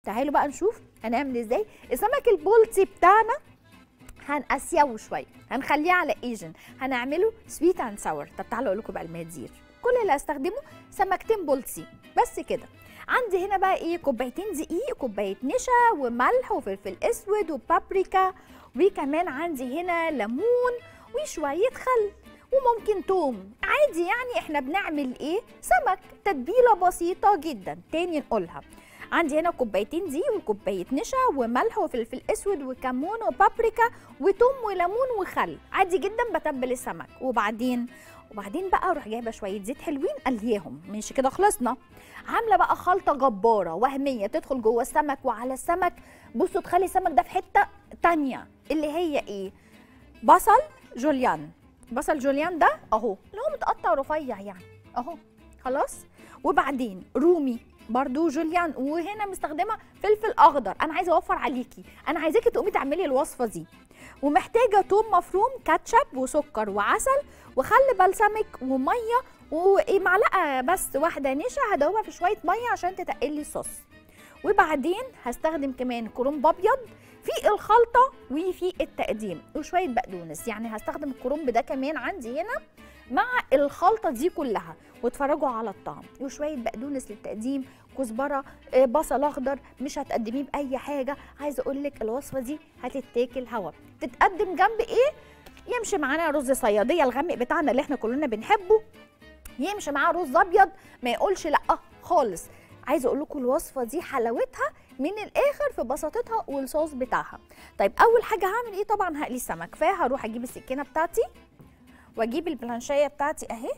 تعالوا بقى نشوف هنعمل ازاي. السمك البلطي بتاعنا هنقسيه شويه، هنخليه على ايجن، هنعمله سويت اند ساور. طب تعالوا اقول لكم بقى المقادير. كل اللي هستخدمه سمكتين بلطي بس كده. عندي هنا بقى ايه، كوبايتين دقيق، كوبايه نشا وملح وفلفل اسود وبابريكا، وكمان عندي هنا ليمون وشويه خل وممكن توم عادي. يعني احنا بنعمل ايه، سمك، تتبيله بسيطه جدا. تاني نقولها، عندي هنا كوبايتين دقيق وكوبايه نشا وملح وفلفل اسود وكمون وبابريكا وتوم وليمون وخل، عادي جدا بتبل السمك. وبعدين بقى اروح جايبه شويه زيت حلوين قلياهم، ماشي كده خلصنا. عامله بقى خلطه جباره وهميه تدخل جوه السمك وعلى السمك. بصوا تخلي السمك ده في حته تانيه، اللي هي ايه، بصل جوليان. بصل جوليان ده اهو اللي هو متقطع رفيع يعني اهو خلاص. وبعدين رومي برضو جوليان، وهنا مستخدمه فلفل اخضر. انا عايزه اوفر عليكي، انا عايزاكي تقومي تعملي الوصفه دي. ومحتاجه توم مفروم، كاتشب وسكر وعسل وخل بلسمك وميه ومعلقه بس واحده نشا هدوبها في شويه ميه عشان تتقلي الصوص. وبعدين هستخدم كمان كرنب ابيض في الخلطه وفي التقديم وشويه بقدونس. يعني هستخدم الكرنب ده كمان عندي هنا مع الخلطه دي كلها، واتفرجوا على الطعم. وشويه بقدونس للتقديم، كزبره، بصل اخضر. مش هتقدميه باي حاجه. عايزه اقول لك الوصفه دي هتتاكل هوا. تتقدم جنب ايه، يمشي معانا رز صياديه الغامق بتاعنا اللي احنا كلنا بنحبه، يمشي معاه رز ابيض ما يقولش لا خالص. عايزه اقول لكم الوصفه دي حلاوتها من الاخر في بساطتها والصوص بتاعها. طيب اول حاجه هعمل ايه، طبعا هقلي السمك. فهروح اجيب السكينه بتاعتي واجيب البلانشيه بتاعتي اهي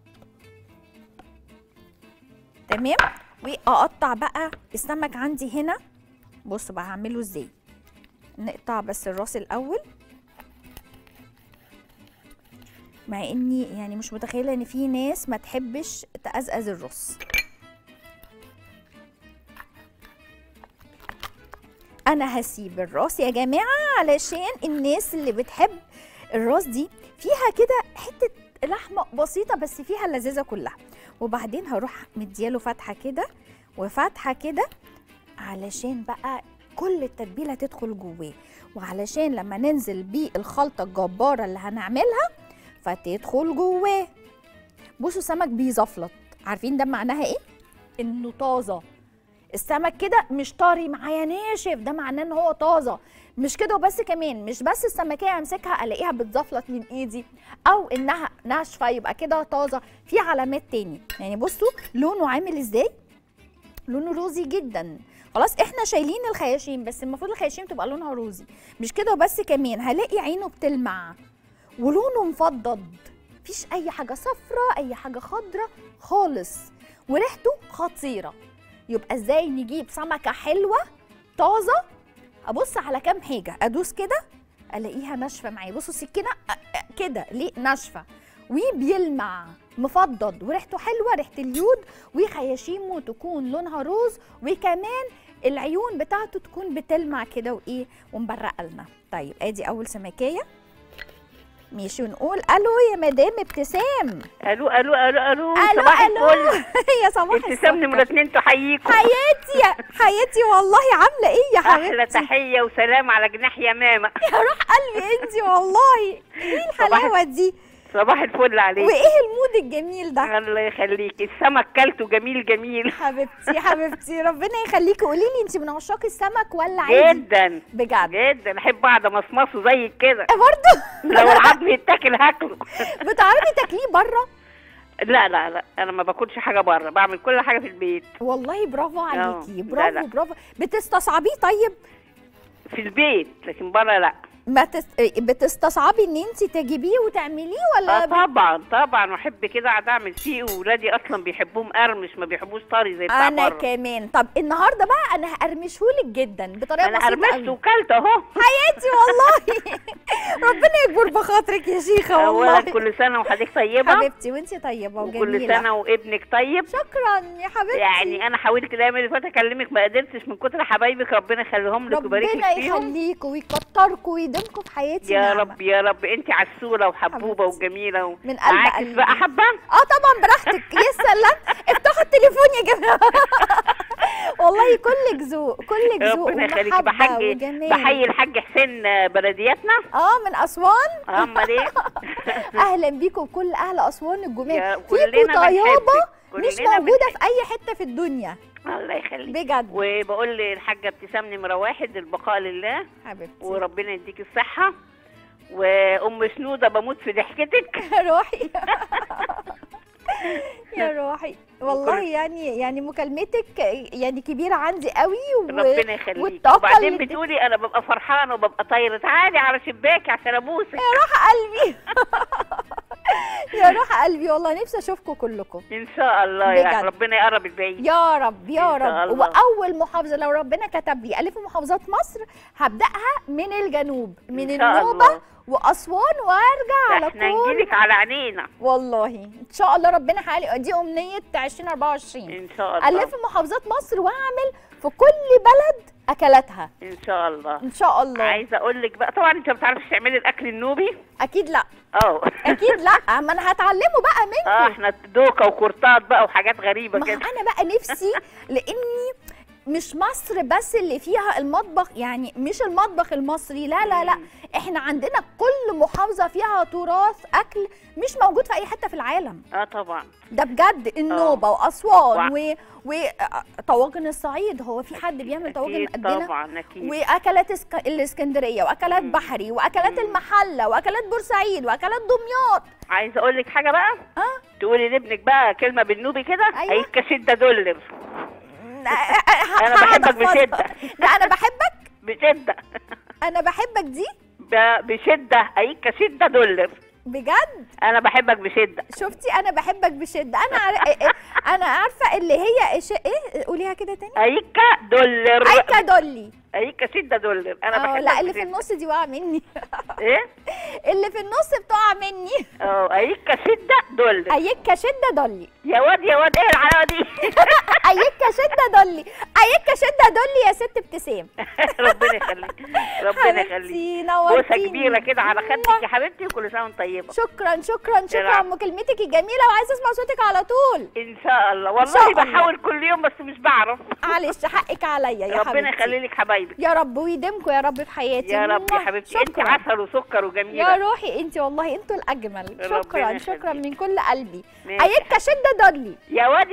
تمام، واقطع بقى السمك عندي هنا. بصوا بقى هعمله ازاي. نقطع بس الراس الاول، مع اني يعني مش متخيله ان في ناس ما تحبش تقزقز الراس. انا هسيب الراس يا جماعه علشان الناس اللي بتحب الراس دي فيها كده حته لحمه بسيطه بس فيها اللذيذه كلها. وبعدين هروح مدياله فتحه كده وفتحه كده علشان بقى كل التتبيله تدخل جواه، وعلشان لما ننزل بيه الخلطه الجباره اللي هنعملها فتدخل جواه. بصوا السمك بيزفلط، عارفين ده معناها ايه؟ انه طازه. السمك كده مش طري معايا ناشف، ده معناه ان هو طازه. مش كده وبس، كمان مش بس السمكيه امسكها الاقيها بتزفلط من ايدي او انها ناشفه يبقى كده طازه، في علامات تاني. يعني بصوا لونه عامل ازاي، لونه روزي جدا. خلاص احنا شايلين الخياشيم، بس المفروض الخياشيم تبقى لونها روزي. مش كده وبس، كمان هلاقي عينه بتلمع ولونه مفضض، مفيش اي حاجه صفراء اي حاجه خضراء خالص، وريحته خطيره. يبقى ازاي نجيب سمكه حلوه طازه؟ ابص على كام حاجه، ادوس كده الاقيها ناشفه معايا. بصوا السكينه كده ليه ناشفه وبيلمع مفضض وريحته حلوه، ريحه اليود، وخياشيمه تكون لونها روز، وكمان العيون بتاعته تكون بتلمع كده وايه ومبرقه لنا. طيب ادي اول سمكيه، ماشي. ونقول الو يا مدام ابتسام. الو الو الو الو صباح الفل. يا صباح الفل. ابتسام نمرة 2 تحييكم. حياتي والله، عامله ايه يا حبيبتي؟ احلى تحيه وسلام على جناح يمامه. يا روح قلبي انتي والله، ايه الحلاوه دي؟ صباح الفل عليك. وايه المود الجميل ده؟ الله يخليكي، السمك كلته جميل جميل. حبيبتي ربنا يخليكي. قولي لي انت من عشاق السمك ولا عادي؟ جدا بجد جدا، احب اقعد امصمصه زي كده برضه. لو العظم يتاكل هاكله. بتعرفي تاكليه بره؟ لا لا لا، انا ما باكلش حاجه بره، بعمل كل حاجه في البيت. والله برافو عليكي، برافو لا. برافو. بتستصعبيه طيب؟ في البيت، لكن بره لا. ما بتستصعبي ان انت تجيبيه وتعمليه ولا؟ طبعا واحب كده اقعد اعمل فيه، واولادي اصلا بيحبوه مقرمش، ما بيحبوش طري زي بتاع انا بره. كمان. طب النهارده بقى انا هقرمشهولك جدا بطريقه بسيطه قوي. انا قرمشت وكلت اهو. حياتي والله. ربنا يكبر بخاطرك يا شيخه والله. اولا كل سنه وحضرتك طيبه حبيبتي، وانتي طيبه وجميله. وكل سنه وابنك طيب. شكرا يا حبيبتي. يعني انا حاولت الايام اللي فاتت اكلمك ما قدرتش من كتر حبايبك، ربنا يخليهم لك ويبارك لك فيهم. ربنا يخليكم ويكتركم ويديمكم في حياتي. يا رب يا رب. انت عسوله وحبوبه وجميله من قلب قلبي بقى. حبه طبعا براحتك. يا سلام، افتحوا التليفون يا جماعه. والله كلك ذوق، كلك ذوق ربنا يخليك. ومحبه وجمال. بحيي الحاج حسين بلدياتنا. من اسوان. امال ايه. اهلا بيكم كل اهل اسوان الجمال، فيكم كلنا طيابه بنحبك. مش موجوده في اي حته في الدنيا. الله يخليك بجد. وبقول للحاجه ابتسام نمره واحد البقاء لله حبيبتي وربنا يديك الصحه. وام سنوده بموت في ضحكتك. يا روحي. يا روحي والله يعني مكالمتك يعني كبيره عندي قوي ربنا يخليك. والطاقه وبعدين بتقولي انا ببقى فرحانه وببقى طايره، تعالي على شباكي عشان ابوسك. يا روح قلبي. يا روح قلبي والله نفسي اشوفكم كلكم ان شاء الله يا ربنا يقرب البعيد يا رب يا رب. الله. واول محافظه لو ربنا كتب لي الف محافظات مصر هبداها من الجنوب، من النوبه واسوان وارجع على احنا طول. نجيلك على عينينا والله ان شاء الله ربنا يحقق دي امنيه 2024 ان شاء الله. الف محافظات مصر واعمل في كل بلد اكلاتها ان شاء الله. ان شاء الله. عايزه اقول لك بقى طبعا انت ما بتعرفيش تعملي الاكل النوبي. اكيد لا. اكيد لا، ما انا هتعلمه بقى منكم. احنا دوكه وكورتات بقى وحاجات غريبه كده. انا بقى نفسي لاني مش مصر بس اللي فيها المطبخ، يعني مش المطبخ المصري، لا لا لا، احنا عندنا كل محافظه فيها تراث اكل مش موجود في اي حته في العالم. طبعا ده بجد. النوبه واسوان وطواجن الصعيد، هو في حد بيعمل طواجن قدنا؟ طبعا اكيد. واكلات الاسكندريه واكلات بحري واكلات المحله واكلات بورسعيد واكلات دمياط. عايزه اقول لك حاجه بقى. تقولي لابنك بقى كلمه بالنوبي كده. أيوة. هيك شده دولر. انا بحبك بشده. لا انا بحبك بشده. انا بحبك دي بشده. هيك شده دولر. بجد انا بحبك بشده. شفتي انا بحبك بشده. انا عارفه اللي هي ايه، قوليها كده تاني. ايكا دولر. ايكا دولي. ايكا شده دولر. انا بحبك. لا اللي في النص دي واقعه مني. ايه اللي في النص بتقع مني. ايكا شده دولر. ايكا شده دولي. يا واد ايه الحلاوه دي. ايكا شده دولي. ايكا شده دولي يا ست ابتسام. ربنا يخليك. ربنا يخليك. بوسه كبيره كده على خدك يا حبيبتي وكل سنه وانت طيبه. شكرا شكرا شكرا على مكالمتك الجميله، وعايزه اسمع صوتك على طول. ان شاء الله. والله بحاول كل يوم بس مش بعرف. معلش حقك عليا يا حبيبتي. ربنا يخلي لك حبايبك يا رب ويديمكم يا رب في حياتي. يا رب يا حبيبتي. انت عسل وسكر وجميله يا روحي. انت والله انتوا الاجمل. شكرا شكرا من كل قلبي. ماشي. ايكا شده دولي. يا واد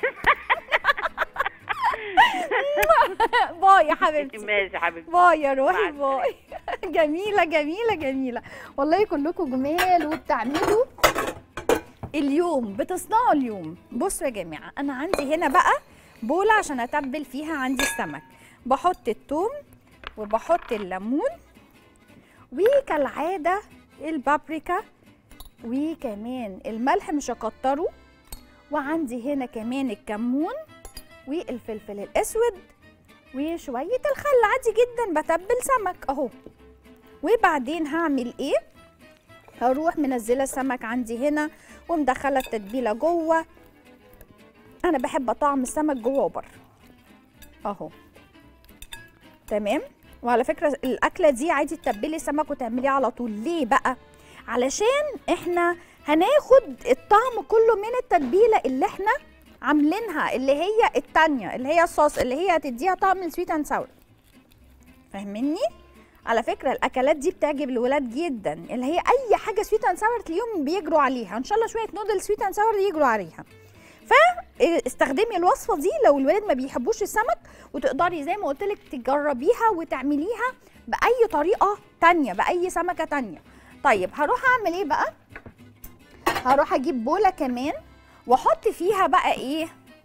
باي يا حبيبتي. ماشي يا حبيبتي. باي يا روحي. باي. جميله جميله جميله والله. كلكم جمال وبتعملوا اليوم، بتصنعوا اليوم. بصوا يا جماعه، انا عندي هنا بقى بوله عشان اتبل فيها عندي السمك. بحط الثوم وبحط الليمون وكالعاده البابريكا وكمان الملح مش هكتره، وعندي هنا كمان الكمون والفلفل الاسود وشويه الخل. عادي جدا بتبل سمك اهو. وبعدين هعمل ايه؟ هروح منزله السمك عندي هنا ومدخله التتبيله جوه. انا بحب طعم السمك جوه وبره اهو. تمام. وعلى فكره الاكله دي عادي تتبلي سمك وتعمليه على طول. ليه بقى؟ علشان احنا هناخد الطعم كله من التتبيله اللي احنا عاملينها، اللي هي التانية، اللي هي الصوص، اللي هي هتديها طعم السويت اند ساور. فاهميني؟ على فكره الاكلات دي بتعجب الولاد جدا، اللي هي اي حاجه سويت اند ساور تلاقيهم بيجروا عليها. ان شاء الله شويه نودل سويت اند ساور يجروا عليها. فاستخدمي الوصفه دي لو الولاد ما بيحبوش السمك، وتقدري زي ما قلت لك تجربيها وتعمليها باي طريقه تانية، باي سمكه تانية. طيب هروح اعمل ايه بقى؟ هروح اجيب بوله كمان واحط فيها بقى ايه؟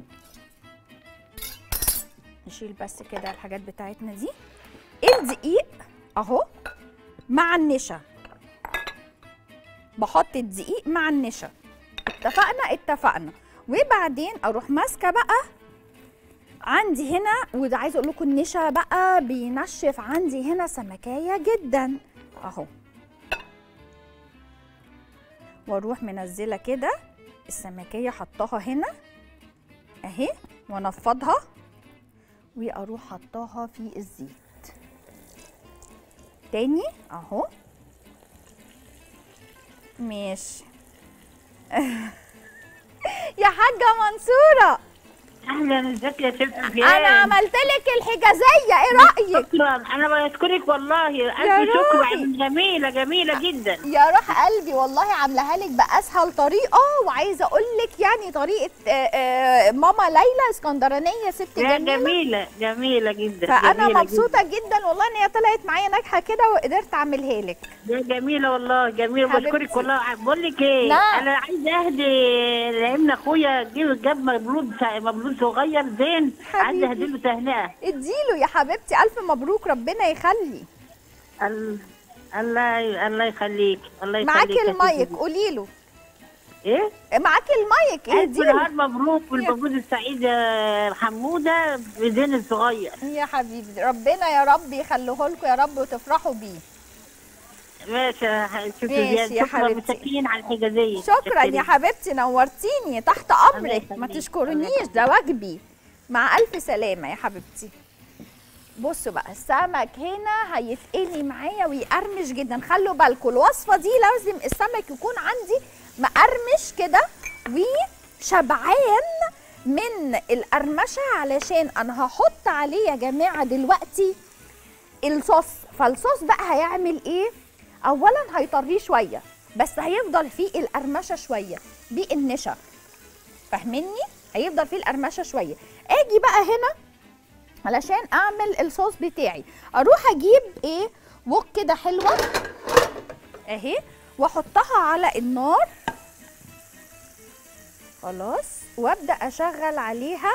نشيل بس كده الحاجات بتاعتنا دي. الدقيق اهو مع النشا. بحط الدقيق مع النشا. اتفقنا؟ اتفقنا. وبعدين اروح ماسكه بقى عندي هنا، وده عايزه اقول لكم النشا بقى بينشف عندي هنا سمكايه جدا اهو. واروح منزله كده السمكيه حطاها هنا اهي، وانفضها واروح حطاها في الزيت تاني اهو. ماشي. يا حاجه منصوره اهلا، ازيك يا شيف انا سفيان؟ عملت لك الحجازيه، ايه رايك؟ شكرا، انا بشكرك والله، يا الف شكر، روحي. جميله جميله جدا. يا روح قلبي والله عاملاها لك باسهل طريقه، وعايزه اقول لك يعني طريقه ماما ليلى اسكندرانيه ست لا جميله. جميله جميله جدا، فانا جميلة مبسوطه جدا والله ان هي طلعت معايا ناجحه كده وقدرت اعملها لك. لا جميله والله، جميله، حبيبتي. بشكرك والله. بقول لك ايه، نعم. انا عايزه اهدي لابن اخويا، جاب مولود صغير زين، عايزه حبيبي. اهدي له تهنئه. اديله يا حبيبتي الف مبروك، ربنا يخلي. الله يخليك، الله يخليك. معاكي يا المايك، ستي. قولي له. ايه؟ معاكي المايك، ألف اديله. نهار مبروك والمولود السعيد يا حموده بزين الصغير. يا حبيبي ربنا يا رب يخليه لكم يا رب وتفرحوا بيه. ماشي يا ماشي زياد، يا شكرا، حبيبتي. مساكين على الحجازيه. شكرا يا حبيبتي، نورتيني، تحت امرك، الله ما يخليك. تشكرنيش، ده واجبي. مع الف سلامه يا حبيبتي. بصوا بقى السمك هنا هيتقلي معايا ويقرمش جدا، خلوا بالكم الوصفه دي لازم السمك يكون عندي مقرمش كده وشبعان من القرمشه، علشان انا هحط عليه يا جماعه دلوقتي الصوص. فالصوص بقى هيعمل ايه؟ اولا هيطريه شويه، بس هيفضل فيه القرمشه شويه بالنشا، فاهميني؟ هيفضل فيه القرمشه شويه. اجي بقى هنا علشان اعمل الصوص بتاعي، اروح اجيب ايه، وok كده حلوه اهي، واحطها على النار خلاص، وابدا اشغل عليها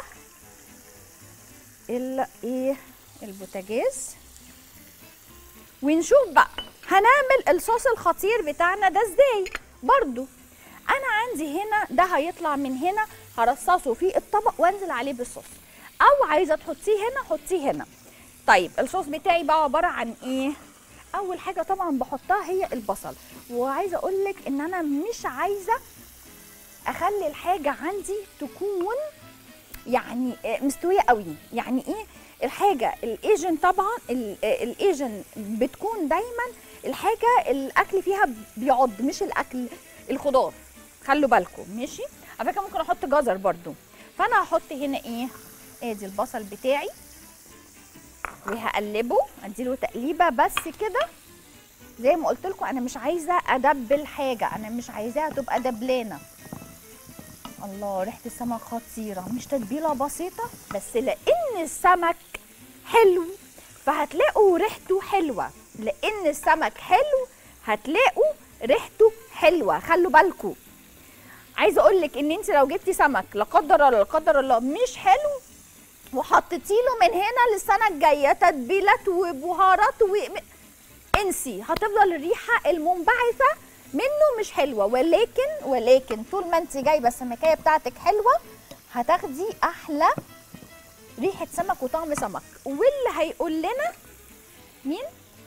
البوتاجاز، ونشوف بقى هنعمل الصوص الخطير بتاعنا ده ازاي. برضو انا عندي هنا ده هيطلع من هنا، هرصصه في الطبق وانزل عليه بالصوص، او عايزه تحطيه هنا حطيه هنا. طيب الصوص بتاعي بقى عباره عن ايه؟ اول حاجه طبعا بحطها هي البصل، وعايزه اقول لك ان انا مش عايزه اخلي الحاجه عندي تكون يعني مستويه قوي. يعني ايه الحاجه الايجن؟ طبعا الايجن بتكون دايما الحاجه الاكل فيها بيعض، مش الاكل الخضار، خلوا بالكم ماشي. على فكره ممكن احط جزر برضو. فانا هحط هنا ايه، ادي البصل بتاعي وهقلبه، اديله تقليبه بس كده. زي ما قلت لكم انا مش عايزه ادبل حاجه، انا مش عايزاها تبقى دبلانه. الله ريحه السمك خطيره، مش تتبيله بسيطه بس لان السمك حلو فهتلاقوا ريحته حلوه، لان السمك حلو هتلاقوا ريحته حلوه، خلوا بالكم. عايزه اقول لك ان انت لو جبتي سمك لا قدر الله لا قدر الله مش حلو وحطيتي له من هنا للسنه الجايه تتبيلات وبهارات انسي، هتفضل الريحه المنبعثه منه مش حلوه. ولكن طول ما انت جايبه السمكيه بتاعتك حلوه هتاخدي احلى ريحه سمك وطعم سمك. واللي هيقول لنا مين؟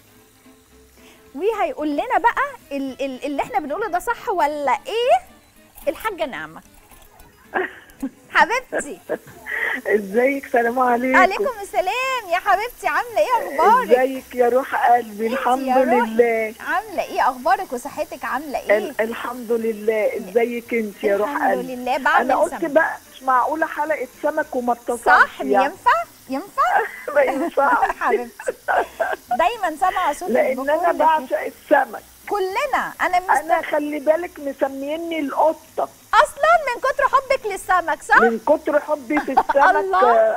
وهيقول لنا بقى اللي احنا بنقوله ده صح ولا ايه؟ الحاجه نعمه حبيبتي. ازيك؟ سلام عليكم. عليكم السلام يا حبيبتي، عامله ايه اخبارك؟ ازيك يا روح قلبي؟ الحمد لله. عامله ايه اخبارك وصحتك عامله ايه؟ الحمد لله. ازيك انت يا روح قلبي؟ الحمد لله. بعمل انا قلت سمك بقى مش معقوله حلقه سمك وما اتصلش. صح يعني. ينفع ما ينفعش حبيبتي، دايما سامعه صوتك لان انا بعشق السمك. كلنا. انا خلي بالك مسميني القطه اصلا من كتر حبك للسمك، صح؟ من كتر حبي في السمك. الله.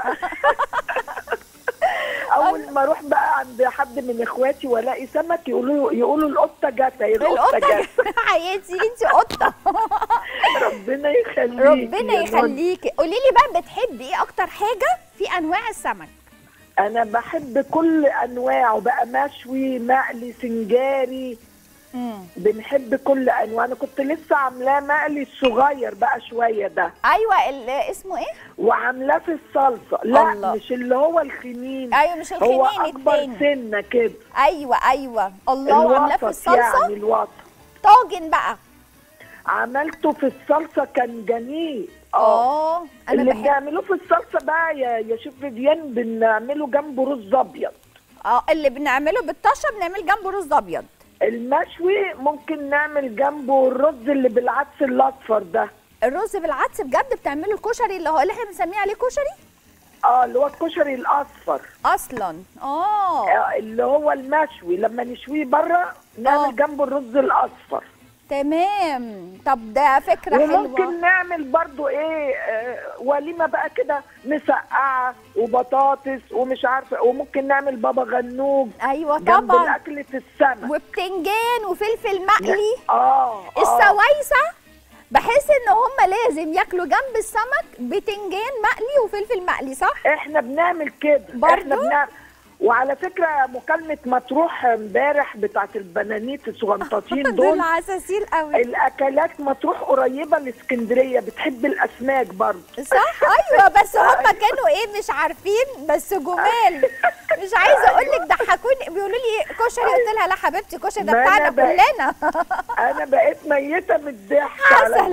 اول ما اروح بقى عند حد من اخواتي والاقي سمك يقولوا القطه جت، القطه جت. حياتي انت قطه. ربنا يخليكي. ربنا يخليكي. قولي لي بقى بتحبي ايه اكتر حاجه في انواع السمك؟ انا بحب كل انواعه بقى، مشوي مقلي سنجاري. بنحب كل انواع. انا كنت لسه عاملاه مقلي الصغير بقى شويه ده. ايوه اسمه ايه؟ وعاملاه في الصلصه. لا الله. مش اللي هو الخنين. ايوه مش الخنين، هو اكبر سنه كده. ايوه الله. وعاملاه في الصلصه يعني الوسط. طاجن بقى عملته في الصلصه كان جميل. انا اللي بنعمله في الصلصه بقى يا شيف فيديان بنعمله جنبه رز ابيض. اللي بنعمله بالطشه بنعمل جنبه رز ابيض. المشوي ممكن نعمل جنبه الرز اللي بالعدس الاصفر ده. الرز بالعدس بجد بتعملوا الكشري اللي احنا بنسميه عليه كشري؟ اللي هو الكشري الاصفر اصلا اللي هو المشوي، لما نشويه بره نعمل جنبه الرز الاصفر. تمام. طب ده فكره حلوه. وممكن نعمل برضو وليمه بقى كده، مسقعه وبطاطس ومش عارفه، وممكن نعمل بابا غنوج. ايوه جنب طبعا. اكله السمك وبتنجان وفلفل مقلي. السوايسه بحس ان هم لازم ياكلوا جنب السمك بتنجان مقلي وفلفل مقلي، صح؟ احنا بنعمل كده برضو؟ وعلى فكره مكالمه مطروح امبارح بتاعت البنانيت الصغنطاطين دول عساسيل قوي. الاكلات مطروح قريبه لاسكندريه، بتحب الاسماك برضه، صح؟ ايوه بس هم كانوا مش عارفين، بس جمال. مش عايزه اقول لك ضحكوني، بيقولوا لي كشري، قلت لها لا حبيبتي كشري ده بتاعنا كلنا. انا بقيت ميته من الضحك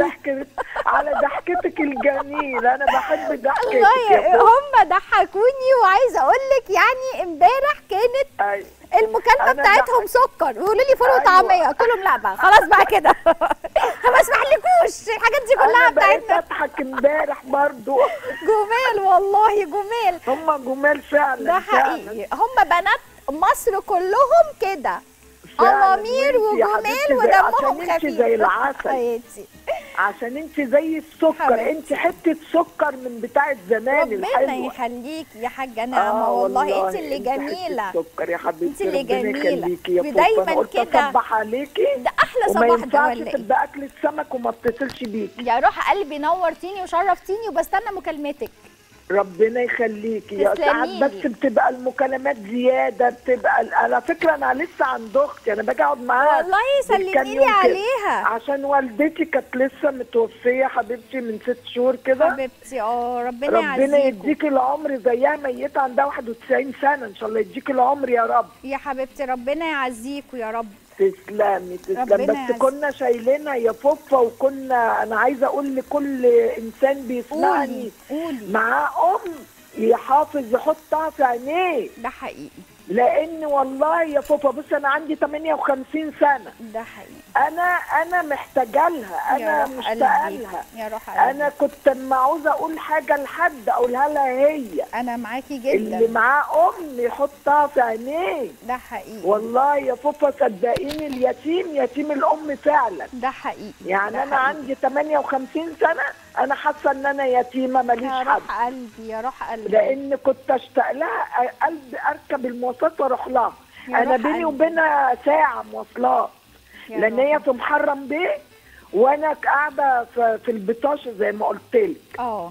على ضحكتك الجميله. انا بحب ضحكتك. هم ضحكوني، وعايزه اقول لك يعني امبارح كانت المكالمه بتاعتهم سكر، بيقولوا لي فول وطعميه، قلت لهم لا بقى خلاص بقى كده. ما اسمحلكوش الحاجات دي كلها بتاعتنا. انا بقيت اضحك امبارح برضو. جمال والله، جمال. هم جمال فعلا. ده حقيقي. هم بنات مصر كلهم كده، امامير وجمال ودمهم خفيف. زي العسل، عشان انت زي السكر. انت حته سكر من بتاعه زمان الحلوه. ربنا يخليكي يا حاجه نعمه. والله انت اللي جميله. سكر يا حبيبتي، انت اللي جميله ودايما كده. صبح عليكي. ده احلى صباح ده ولا ايه؟ تبقى اكل السمك وما اتصلش بيكي. يا روح قلبي، نورتيني وشرفتيني، وبستنى مكالمتك. ربنا يخليكي. يا ساعات بس بتبقى المكالمات زياده، بتبقى على فكره انا لسه عند اختي، انا باجي اقعد معاها. والله سلمي لي عليها، عشان والدتي كانت لسه متوفيه حبيبتي من 6 شهور كده. حبيبتي ربنا يديكي العمر، زيها ميته عندها 91 سنه، ان شاء الله يديكي العمر يا رب. يا حبيبتي ربنا يعزيكوا يا رب. تسلمي. بس كنا شايلينها يا فوفا، وكنا انا عايزه اقول لكل انسان بيسمعني معاه يحافظ يحطها في عينيه. ده حقيقي. لان والله يا فوفا بص انا عندي 58 سنه. ده حقيقي. انا محتاجه لها، انا مشتاقه لها. يا روح قلبي. انا كنت اما عاوزه اقول حاجه لحد اقولها لها هي. انا معاكي جدا. اللي معاه يحطها في عينيه. ده حقيقي. والله يا فوفا صدقيني، اليتيم يتيم الام فعلا. ده حقيقي. يعني ده انا حقيقي. عندي 58 سنه انا حاسه ان انا يتيمه ماليش حد. يا روح قلبي، يا روح قلبي. لان كنت اشتاق لها، قلبي اركب المواصلات واروح لها. انا بيني وبينها ساعه مواصلات، لان هي في محرم بيه وانا قاعده في البطاشه زي ما قلت لك.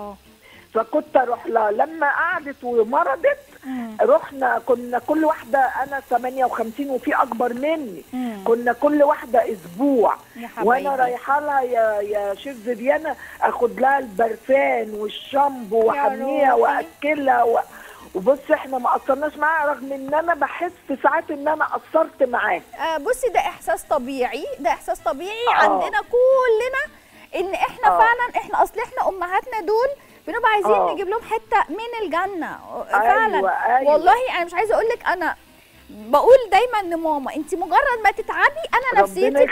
فكنت اروح لها. لما قعدت ومرضت رحنا، كنا كل واحده، انا 58 وفي اكبر مني، كنا كل واحده اسبوع، وانا رايحه لها يا شيخ زبيانه اخد لها البرفان والشامبو واحميها واكلها وبص احنا ما قصرناش معاها، رغم ان انا بحس ساعات ان انا قصرت معاها. بصي ده احساس طبيعي، ده احساس طبيعي عندنا كلنا، ان احنا فعلا احنا اصل احنا امهاتنا دول بنبقى عايزين نجيب لهم حته من الجنه فعلا. أيوة. والله انا مش عايزه اقول لك، انا بقول دايما لماما انت مجرد ما تتعبي انا نفسيتي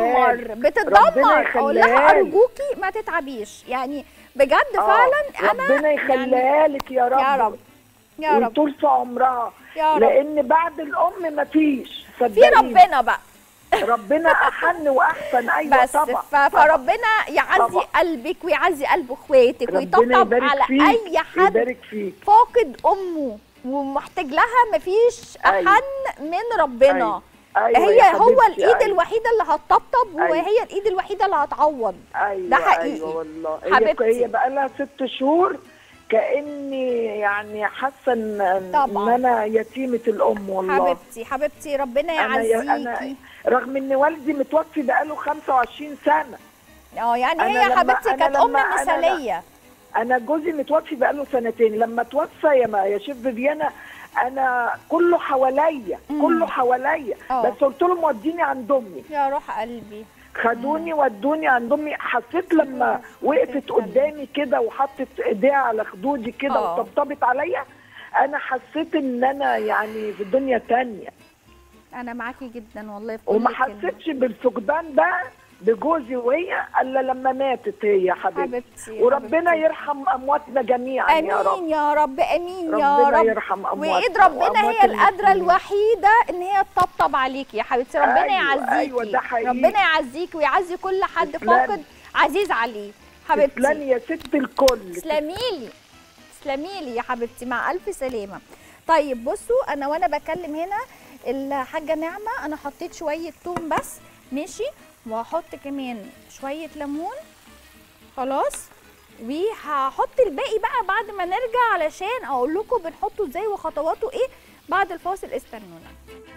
بتتدمر. اقول لها ارجوكي ما تتعبيش، يعني بجد فعلا انا ربنا يخليها لك يا رب. يا رب يا رب. وطول في عمرها يا رب. لان بعد الام مفيش، في ربنا بقى. ربنا احن واحسن. ايوه بس طبعا. فربنا يعزي قلبك ويعزي قلب اخواتك ويطبطب على اي حد فاقد امه ومحتاج لها. مفيش احن من ربنا. هي هو الايد الوحيده اللي هتطبطب، وهي الايد الوحيده اللي هتعوض. ده حقيقي. ايوه والله. هي بقى لها 6 شهور كاني يعني حاسه ان انا يتيمه الام. والله حبيبتي ربنا يعزيكي. رغم ان والدي متوفي بقاله 25 سنه. يعني هي حبيبتي كانت ام مثاليه. انا جوزي متوفي بقاله 2 سنين. لما توفى يا شيف فيفيانا انا كله حواليا كله حواليا، بس قلت لهم وديني عند امي. يا روح قلبي. خدوني ودوني عند امي. حسيت لما وقفت قدامي كده وحطت ايديها على خدودي كده وطبطبت عليا، انا حسيت ان انا يعني في دنيا تانية. انا معاكي جدا والله في كل وما حسيتش بالفقدان بقى بجوزي وهي الا لما ماتت هي حبيبتي، وربنا يرحم امواتنا جميعا يا رب. امين يا رب، امين يا رب. ربنا يرحم امواتنا، وايد ربنا هي القادره الوحيده ان هي تطبطب عليكي يا حبيبتي. ربنا يعزيكي. ايوه ده حقيقي. ربنا يعزيكي ويعزي كل حد فاقد عزيز عليه حبيبتي. تسلمي يا ست الكل. تسلميلي تسلميلي يا حبيبتي، مع الف سلامه. طيب بصوا، انا وانا بكلم هنا الحاجه نعمه انا حطيت شويه توم بس، ماشي، وهحط كمان شويه ليمون خلاص، وهحط الباقي بقى بعد ما نرجع علشان اقول لكم بنحطه ازاي وخطواته ايه بعد الفاصل. استنونا.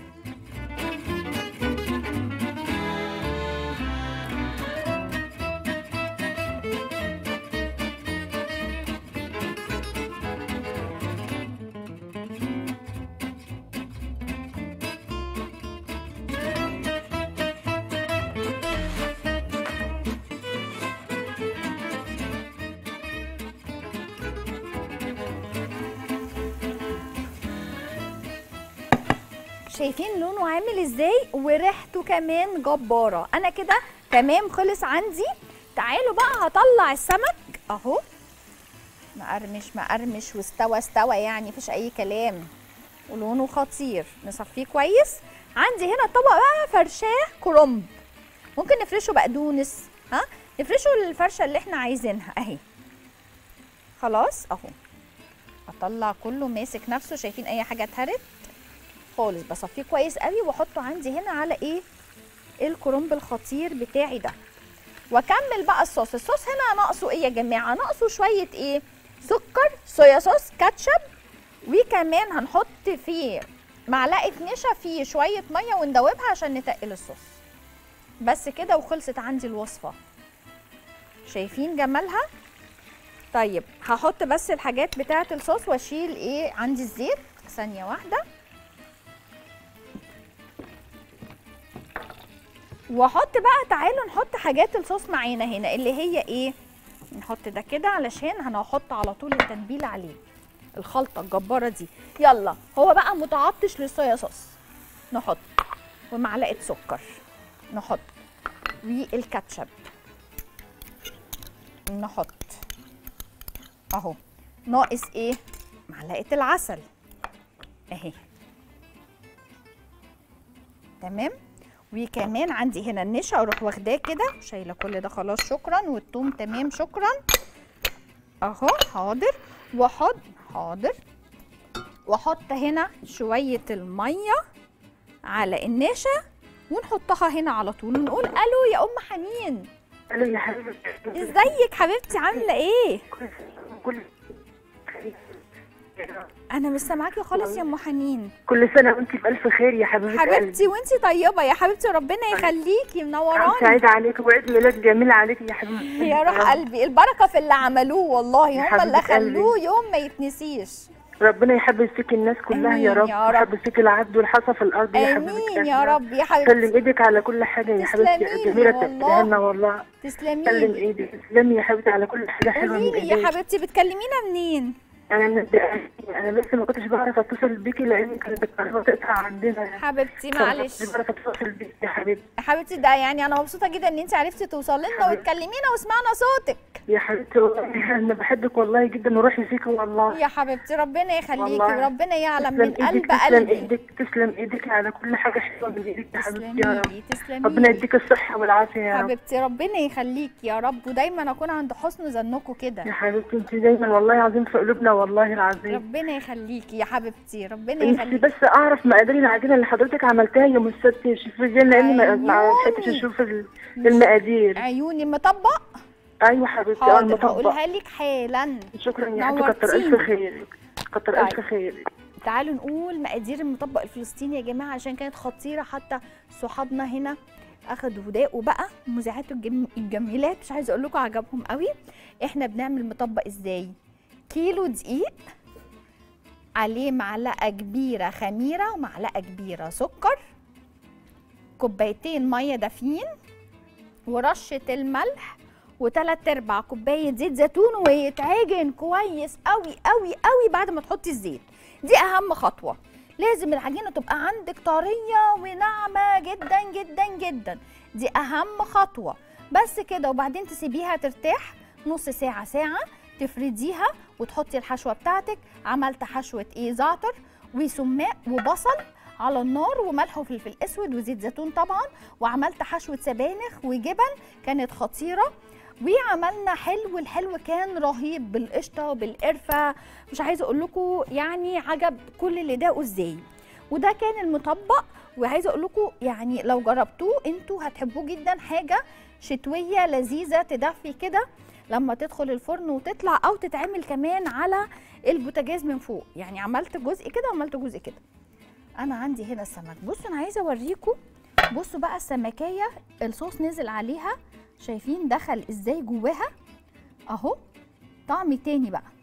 شايفين لونه عامل ازاي وريحته كمان جباره. انا كده تمام، خلص عندي. تعالوا بقى هطلع السمك اهو، مقرمش مقرمش واستوى استوى، يعني مفيش اي كلام، ولونه خطير. نصفيه كويس. عندي هنا طبق بقى فرشاه كرنب، ممكن نفرشه بقدونس، نفرشه الفرشه اللي احنا عايزينها اهي. خلاص اهو، اطلع كله ماسك نفسه. شايفين اي حاجه اتهرت خالص؟ بصفيه كويس قوي واحطه عندي هنا على ايه، الكرنب الخطير بتاعي ده. واكمل بقى الصوص. الصوص هنا ناقصه ايه يا جماعه؟ ناقصه شويه ايه، سكر، صويا صوص، كاتشب، وكمان هنحط فيه معلقه نشا فيه شويه ميه وندوبها عشان نتقل الصوص. بس كده وخلصت عندي الوصفه. شايفين جمالها؟ طيب هحط بس الحاجات بتاعه الصوص واشيل ايه عندي الزيت. ثانيه واحده. واحط بقى، تعالوا نحط حاجات الصوص معانا هنا اللي هي ايه، نحط ده كده علشان هنحط على طول التتبيله عليه، الخلطه الجباره دي. يلا، هو بقى متعطش للصويا صوص نحط، ومعلقه سكر نحط، والكاتشب نحط اهو. ناقص ايه، معلقه العسل اهي. تمام. وكمان عندي هنا النشا، اروح واخداه كده شايله كل ده خلاص شكرا. والثوم تمام شكرا اهو. حاضر. واحط هنا شويه الميه على النشا ونحطها هنا على طول ونقول الو يا ام حنين. الو يا حبيبتي، ازيك حبيبتي، عامله ايه؟ انا مش سامعاكي خالص يا ام حنين. كل سنه وانتي بالف خير يا حبيبتي وانتي طيبه يا حبيبتي، ربنا يخليكي، منوراني. سعيده عليكي وعيد ميلاد جميل عليكي يا حبيبتي. يا روح قلبي، البركه في اللي عملوه والله، هم اللي خلوه يوم ما يتنسيش. ربنا يحبب فيك الناس كلها يا رب، ويحبب فيك العبد والحصى في الارض يا حبيبتي. امين يا رب يا حبيبتي. سلم ايدك على كل حاجه يا حبيبتي، جميله بتعملها لنا والله. تسلمي سلم ايدك، تسلمي يا حبيبتي على كل حاجه حلوه. قولي لي يا حبيبتي، بتكلمينا منين؟ انا لسه ما كنتش بعرف اتصل بيكي لان كانت الكهرباء تقطع عندنا. حبيبتي معلش، مش بعرف اتصل بيكي يا حبيبتي. يا حبيبتي ده يعني انا مبسوطه جدا ان انت عرفتي توصلي لنا وتكلمينا وسمعنا صوتك يا حبيبتي. والله انا بحبك والله جدا وروحي فيكي والله يا حبيبتي. ربنا يخليكي وربنا يعلم من قلب تسلم قلبي. ايدك، تسلم ايدك على كل حاجه حلوه من ايدك يا حبيبتي يا رب. تسلمي ربنا يديك الصحه والعافيه يا رب حبيبتي. ربنا يخليكي يا رب، ودايما اكون عند حسن ظنكم كده يا حبيبتي. انت دايما والله العظيم في قلوبنا والله العظيم. ربنا يخليكي يا حبيبتي، ربنا انت يخليكي. بس اعرف مقادير العجينه اللي حضرتك عملتها يوم السبت يا شيف رجال، لاني ما لحقتش اشوف المقادير. عيوني المطبق. ايوه حبيبتي. حاضر هقولها لك حالا. شكرا يا حبيبتي، كتر الف خيرك، كتر طيب. الف خيرك. تعالوا نقول مقادير المطبق الفلسطيني يا جماعه عشان كانت خطيره، حتى صحابنا هنا اخدوا وداقوا بقى، مذيعات الجميلات مش عايزه اقول لكم عجبهم قوي. احنا بنعمل مطبق ازاي؟ كيلو دقيق، عليه معلقه كبيره خميره ومعلقه كبيره سكر، كوبايتين ميه دافيين، ورشه الملح، و3/4 كوبايه زيت زيتون، ويتعجن كويس قوي قوي قوي بعد ما تحطي الزيت. دي اهم خطوه. لازم العجينه تبقى عندك طريه وناعمه جدا جدا جدا، دي اهم خطوه. بس كده، وبعدين تسيبيها ترتاح نص ساعه ساعه، تفرديها وتحطي الحشوه بتاعتك. عملت حشوه ايه؟ زعتر وسماق وبصل على النار وملح وفلفل اسود وزيت زيتون طبعا، وعملت حشوه سبانخ وجبن كانت خطيره، وعملنا حلو. الحلو كان رهيب بالقشطه وبالقرفه، مش عايزه اقول لكم يعني عجب كل اللي داقوا ازاي. وده كان المطبق، وعايزه اقول لكم يعني لو جربتوه انتوا هتحبوه جدا. حاجه شتويه لذيذه تدفي كده لما تدخل الفرن وتطلع، او تتعمل كمان على البوتاجاز من فوق. يعني عملت جزء كده وعملت جزء كده. انا عندي هنا السمك، بصوا انا عايزه اوريكم. بصوا بقى السمكيه الصوص نزل عليها، شايفين دخل ازاي جواها اهو، طعم تاني بقى.